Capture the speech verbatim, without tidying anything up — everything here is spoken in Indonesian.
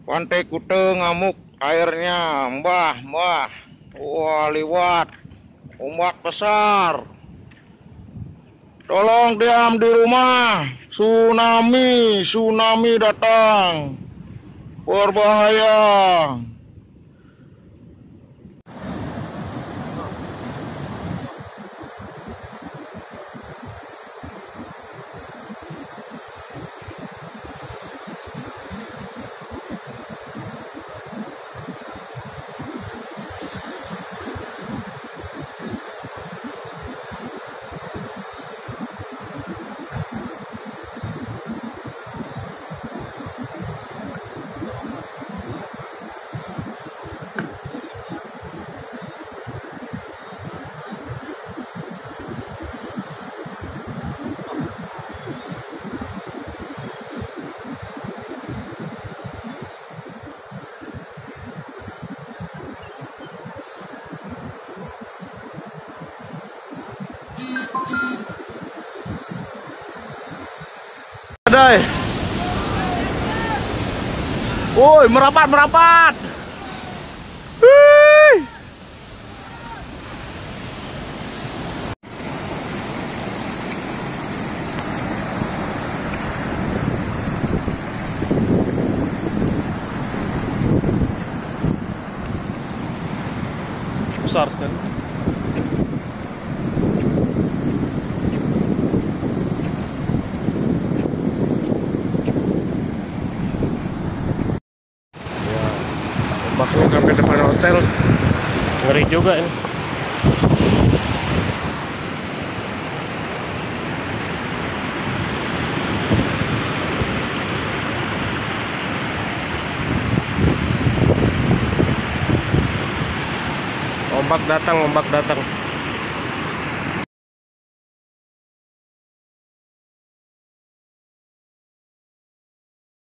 Pantai Kute ngamuk airnya, mbah, mbah. Wah, liwat. Ombak besar. Tolong diam di rumah. Tsunami, tsunami datang. Berbahaya. Adai. Woi, merapat, merapat. Wih. Besar kan? Ombaknya sampai depan hotel, ngeri juga ini. Ombak datang, ombak datang.